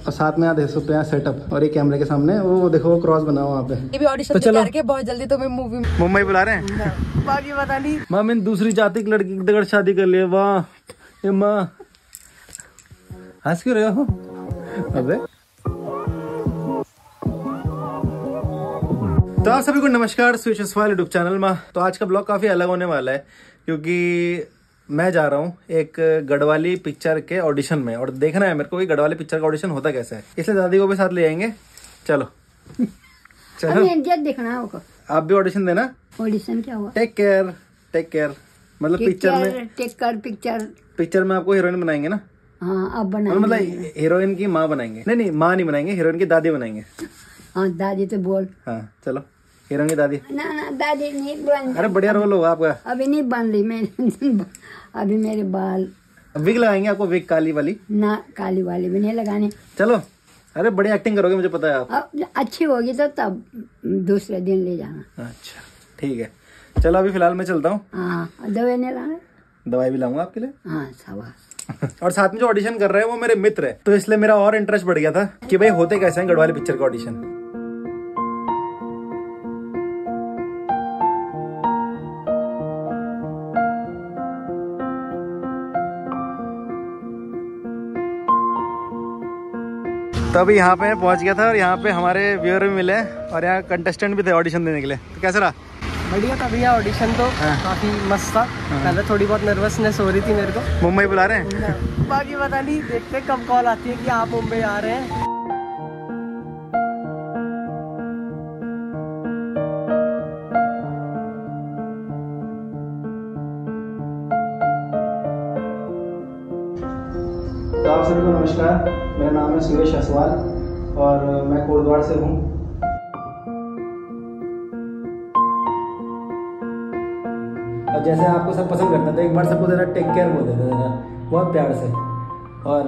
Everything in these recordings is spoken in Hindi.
और साथ में यहाँ देख सकते हैं सेटअप और ये कैमरे के सामने वो देखो वो क्रॉस बना हुआ वहाँ पे। ये भी ऑडिशन करके बहुत जल्दी तुम्हें मूवी मुंबई बुला रहे हैं। बाकी पता नहीं। माँ मैंने दूसरी जाति की लड़की की दगड़ शादी कर लिया। वाह ये माँ हंस क्यों रहे हो? अबे तो आप सभी को नमस्कार स्विच सवाल यूट्यूब चैनल में। तो आज का ब्लॉग काफी अलग होने वाला है क्योंकि मैं जा रहा हूँ एक गढ़वाली पिक्चर के ऑडिशन में और देखना है मेरे को कि गढ़वाली पिक्चर का ऑडिशन होता कैसा है, इसलिए दादी को भी साथ ले आएंगे। चलो चलो देखना होगा। आप भी ऑडिशन देना। ऑडिशन क्या हुआ? टेक केयर मतलब पिक्चर में पिक्चर में आपको हीरोइन बनाएंगे ना। हाँ अब बनाएंगे। मतलब हीरोइन की माँ बनाएंगे। नहीं माँ नहीं बनाएंगे, हीरोइन की दादी बनाएंगे। हाँ दादी तो बोल। हाँ चलो हीरोइन की दादी। ना दादी नहीं बन। अरे बढ़िया रोल होगा आपका। अभी नहीं बन रही मैं। अभी मेरे बाल विग लगाएंगे आपको, विग काली वाली ना, काली वाली भी नहीं लगाने। चलो अरे बड़ी एक्टिंग करोगे मुझे पता है आप। अब अच्छी होगी तो तब दूसरे दिन ले जाना। अच्छा ठीक है चलो अभी फिलहाल मैं चलता हूँ। हाँ दवाई नहीं लाना? दवाई भी लाऊंगा आपके लिए। हाँ शाबाश। और साथ में जो ऑडिशन कर रहे हैं वो मेरे मित्र है, तो इसलिए मेरा और इंटरेस्ट बढ़ गया था कि भाई होते कैसे हैं गढ़वाली पिक्चर का ऑडिशन। तो अभी यहाँ पे पहुँच गया था और यहाँ पे हमारे व्यूअर भी मिले और यहाँ कंटेस्टेंट भी थे ऑडिशन देने के लिए। तो कैसा रहा? बढ़िया था भैया ऑडिशन तो। काफी मस्त था। पहले थोड़ी बहुत नर्वसनेस हो रही थी मेरे को। मुंबई बुला रहे हैं? बाकी पता नहीं, देखते कब कॉल आती है कि आप मुंबई आ रहे हैं। तो आप सभी को नमस्कार, मेरा नाम है सुरेश असवाल और मैं कोटद्वार से हूँ। और जैसे आपको सब पसंद करते थे, एक बार सबको जरा टेक केयर बोल देते थे बहुत प्यार से। और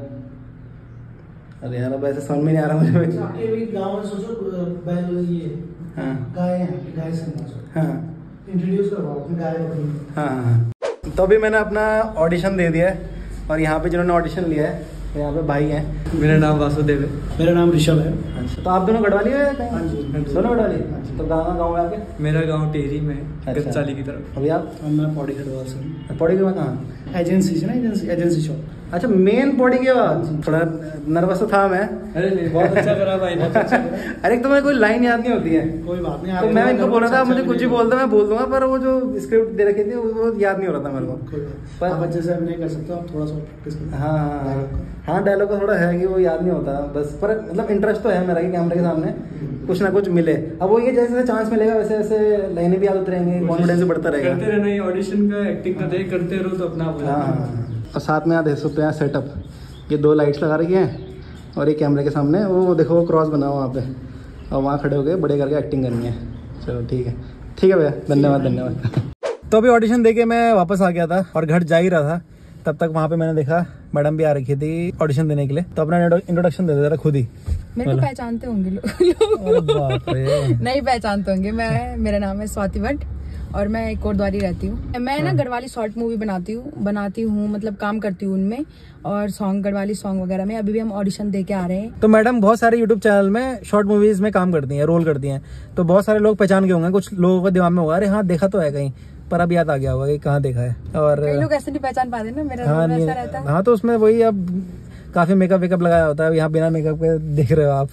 अरे यार अब ऐसे समझ में नहीं आ रहा मुझे। आपके गांव में सोचो बैल ये गाय से इंट्रोड्यूस करवाओ अपनी गाय बकरी। हाँ तो अभी मैंने अपना ऑडिशन दे दिया है और यहाँ पे जिन्होंने ऑडिशन लिया है यहाँ पे भाई हैं। मेरा नाम वासुदेव है। मेरा नाम ऋषभ है। अच्छा तो आप दोनों गढ़वाली है? हाँ जी दोनों गढ़वाली। तो गाँव है आपके? मेरा गांव टेहरी में है। अच्छा। गंचाली की तरफ। अभी आप? मैं पौड़ी गढ़वाल से हूँ। पौड़ी के बाद कहाँ? एजेंसी है ना, एजेंसी शॉप। अच्छा मेन पौड़ी के बाद। थोड़ा नर्वस तो था मैं। अरे नहीं बहुत अच्छा करा भाई, बहुत अच्छा करा। अरे एक तो मेरे कोई लाइन याद नहीं होती है। कोई बात नहीं। तो मैं इनको बोल रहा था मुझे कुछ ही बोल दो मैं बोल दूंगा, पर वो जो स्क्रिप्ट दे रखी थी वो याद नहीं हो रहा था मेरे को। आप अच्छे से अभिनय कर सकते हो, आप थोड़ा सा प्रैक्टिस करो। हाँ डायलॉग का थोड़ा है कि वो याद नहीं होता बस, पर मतलब इंटरेस्ट तो है मेरा कि कैमरे के सामने कुछ ना कुछ मिले। अब वो ये जैसे चांस मिलेगा वैसे वैसे लाइनें भी याद होती रहेंगी, कॉन्फिडेंस भी बढ़ता रहेगा। करते रहना, ये ऑडिशन का एक्टिंग का देख करते रहो तो अपना हो जाता है। और साथ में यहाँ देख सकते हैं सेटअप, ये 2 लाइट्स लगा रखी हैं और ये कैमरे के सामने वो देखो वो क्रॉस बना हुआ वहाँ पे, और वहाँ खड़े होकर बड़े करके एक्टिंग करनी है। चलो ठीक है भैया, धन्यवाद। तो अभी ऑडिशन देके मैं वापस आ गया था और घर जा ही रहा था, तब तक वहाँ पे मैंने देखा मैडम भी आ रखी थी ऑडिशन देने के लिए। तो अपना इंट्रोडक्शन दे दे जरा खुद ही। मेरे को पहचानते होंगे लोग। नहीं पहचानते होंगे। मेरा नाम है स्वाति भट्ट और मैं एक कोटद्वारी रहती हूँ। मैं ना गढ़वाली शॉर्ट मूवी बनाती हूँ मतलब काम करती हूँ उनमें, और सॉन्ग गढ़वाली सॉन्ग वगैरह में अभी भी हम ऑडिशन दे के आ रहे हैं। तो मैडम बहुत सारे यूट्यूब चैनल में शॉर्ट मूवीज में काम करती हैं, रोल करती हैं, तो बहुत सारे लोग पहचान के होंगे। कुछ लोगों के दिमाग में होगा अरे हाँ देखा तो है कहीं, पर अब याद आ गया होगा कि कहाँ देखा है। और कई लोग ऐसे नहीं पहचान पाते ना, मेरा ऐसा रहता है। हाँ तो उसमें वही अब काफी मेकअप वेकअप लगाया होता है, यहाँ बिना मेकअप के देख रहे हो आप।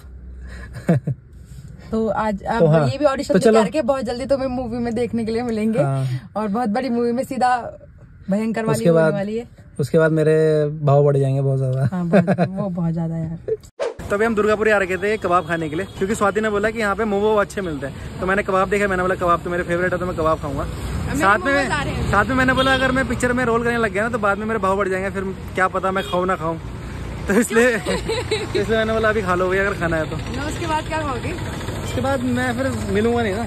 तो आज अब हाँ, ये भी ऑडिशन करके बहुत जल्दी तुम्हें मूवी में देखने के लिए मिलेंगे। और बहुत बड़ी मूवी में सीधा भयंकर वाली होने वाली है। उसके बाद मेरे भाव बढ़ जाएंगे बहुत ज्यादा। हाँ, वो बहुत ज्यादा यार। तो अभी हम दुर्गापुरी आ रखे थे कबाब खाने के लिए, क्योंकि स्वाति ने बोला कि यहाँ पे मोमो अच्छे मिलते हैं। तो मैंने कबाब देखा, मैंने बोला कबाब तो मेरे फेवरेट है तो मैं कबाब खाऊंगा। साथ में मैंने बोला अगर मैं पिक्चर में रोल करने लग गया ना तो बाद में मेरे भाव बढ़ जाएंगे, फिर क्या पता मैं खाऊं ना खाऊं। तो इसलिए मैंने बोला अभी खा लो भैया अगर खाना है तो। उसके बाद क्या खाओगे? उसके बाद मैं फिर मिलूंगा नहीं ना।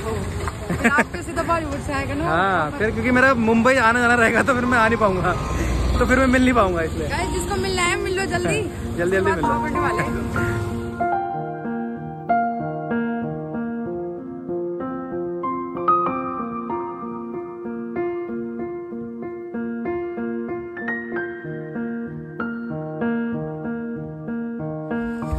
हाँ फिर क्योंकि मेरा मुंबई आना जाना रहेगा तो फिर मैं आ नहीं पाऊंगा, तो फिर मैं मिल नहीं पाऊंगा। इसलिए जिसको मिलना है मिल लो जल्दी। जल्दी मिल लो।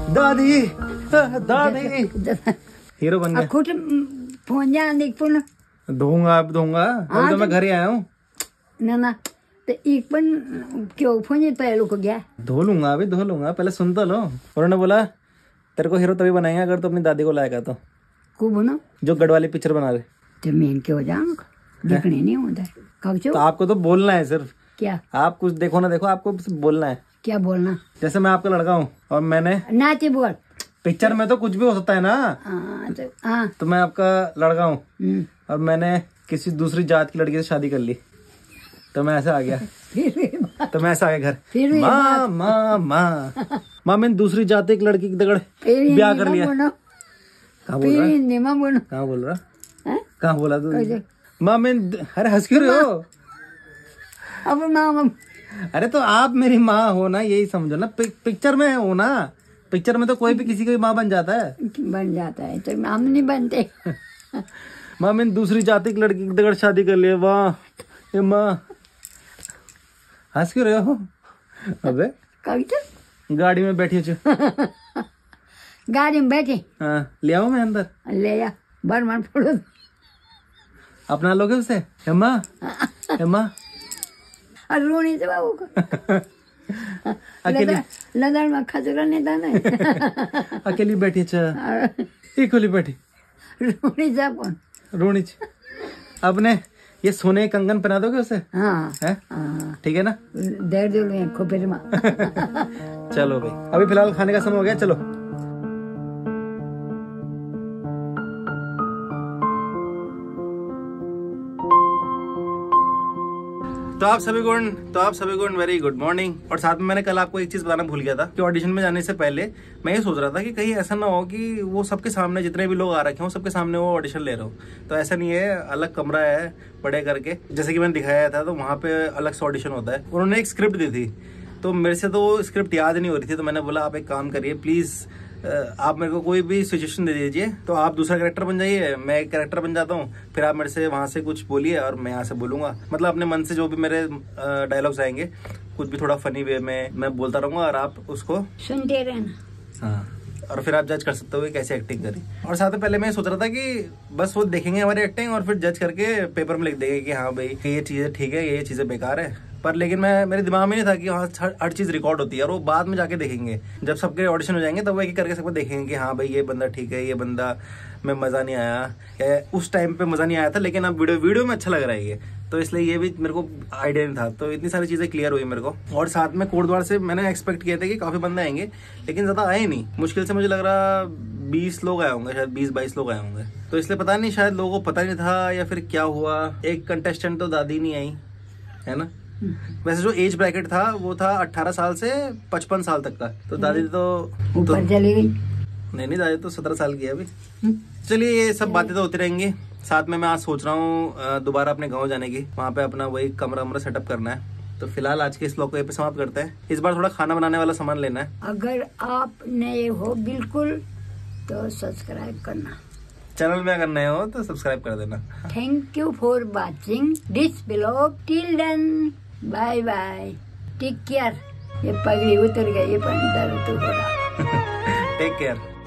दादी दादी हीरो बन गया। खुद फोन जा देख पुन धोऊंगा अब धोऊंगा, अभी तो मैं घर ही आया हूँ ना तो एक पन क्यों फोन पहले को गया धो लूंगा, अभी धो लूंगा, पहले सुन तो लो। उन्होंने बोला तेरे को हीरो तभी बनाएंगे अगर तो अपनी दादी को लाएगा तो। को बनो जो गढ़वाली पिक्चर बना रहे तो मैं क्यों जाऊंगा, देखने नहीं होता तो आपको तो बोलना है सिर्फ। क्या आप कुछ देखो ना देखो, आपको सिर्फ बोलना है। क्या बोलना? जैसे मैं आपका लड़का हूँ और मैंने नाचे बोल, पिक्चर में तो कुछ भी हो सकता है ना। तो मैं आपका लड़का हूँ और मैंने किसी दूसरी जात की लड़की से शादी कर ली तो मैं ऐसा आ गया, तो मैं ऐसा आ गया घर, माँ माँ माँ माँ मैंने दूसरी जाति की लड़की की दगड़ ब्याह कर लिया। कहाँ बोल रहा, कहाँ बोल रहा, कहाँ बोला तू? माँ मैं, अरे हंस क्यों रहे हो? अब माँ, अरे तो आप मेरी माँ हो ना, यही समझो ना, पिक्चर में हो ना, पिक्चर में तो कोई भी किसी की माँ बन जाता है, तो हम नहीं बनते। माँ मैंने दूसरी जाति की लड़की की दगड़ शादी कर लिया। वाह ये माँ, हंस क्यों रहे हो? अबे गाड़ी में बैठी छो। गाड़ी में बैठे, हाँ ले आओ मैं अंदर, ले आ बरमान फोड़ो अपना लोगे उसे। हेमा हेमा रोने से बाबू को अकेली लदड़ में खजरा नहीं था ना। अकेली बैठी अकेली बैठी रोनी जा कौन रोनी अपने ये सोने कंगन पहना दोगे उसे? हाँ है ठीक है ना, दे दो खोपरे में। चलो भाई अभी फिलहाल खाने का समय हो गया, चलो। तो आप सभी को वेरी गुड मॉर्निंग। और साथ में मैंने कल आपको एक चीज बताना भूल गया था कि ऑडिशन में जाने से पहले मैं ये सोच रहा था कि कहीं ऐसा ना हो कि वो सबके सामने जितने भी लोग आ रखे हो सबके सामने वो ऑडिशन ले रहे हो। तो ऐसा नहीं है, अलग कमरा है बड़े करके, जैसे कि मैंने दिखाया था, तो वहाँ पे अलग से ऑडिशन होता है। उन्होंने एक स्क्रिप्ट दी थी तो मेरे से तो वो स्क्रिप्ट याद नहीं हो रही थी, तो मैंने बोला आप एक काम करिए प्लीज, आप मेरे को कोई भी सिचुएशन दे दीजिए, तो आप दूसरा कैरेक्टर बन जाइए, मैं एक कैरेक्टर बन जाता हूँ, फिर आप मेरे से वहां से कुछ बोलिए और मैं यहाँ से बोलूंगा। मतलब अपने मन से जो भी मेरे डायलॉग्स आएंगे कुछ भी थोड़ा फनी वे में मैं बोलता रहूंगा और आप उसको सुनते रहना। हाँ, और फिर आप जज कर सकते हो कि कैसे एक्टिंग करी। और साथ में पहले मैं सोच रहा था कि बस वो देखेंगे हमारी एक्टिंग और फिर जज करके पेपर में लिख देंगे कि हाँ भाई ये चीजें ठीक है, ये चीजें बेकार है। पर लेकिन मेरे दिमाग में नहीं था कि हाँ हर चीज रिकॉर्ड होती है और वो बाद में जाके देखेंगे, जब सबके ऑडिशन हो जाएंगे तब वो एक करके सबको देखेंगे कि हाँ भाई ये बंदा ठीक है, ये बंदा में मजा नहीं आया, या उस टाइम पे मजा नहीं आया था लेकिन अब वीडियो में अच्छा लग रहा है ये, तो इसलिए ये भी मेरे को आइडिया नहीं था। तो इतनी सारी चीजें क्लियर हुई मेरे को। और साथ में कोटद्वार से मैंने एक्सपेक्ट किया था कि काफी बंदे आएंगे, लेकिन ज्यादा आए नहीं, मुश्किल से मुझे लग रहा 20 लोग आए होंगे, शायद 20-22 लोग आए होंगे। तो इसलिए पता नहीं, शायद लोगों को पता नहीं था या फिर क्या हुआ। एक कंटेस्टेंट तो दादी नहीं आई है ना, वैसे जो एज ब्रैकेट था वो था 18 साल से 55 साल तक का, तो दादी तो ऊपर चली गई। नहीं दादी तो 17 साल की है अभी। चलिए ये सब बातें तो होती रहेंगी। साथ में मैं आज सोच रहा हूँ दोबारा अपने गांव जाने की, वहाँ पे अपना वही कमरा सेटअप करना है। तो फिलहाल आज के इस ब्लॉग को यहीं पे समाप्त करते हैं। इस बार थोड़ा खाना बनाने वाला सामान लेना है। अगर आप नए हो बिल्कुल तो सब्सक्राइब करना, चैनल में अगर नए हो तो सब्सक्राइब कर देना। Thank you for watching this blog till then, bye bye, take care. ये पगड़ी उतर गई, ये पंडर तो हो रहा। Take care.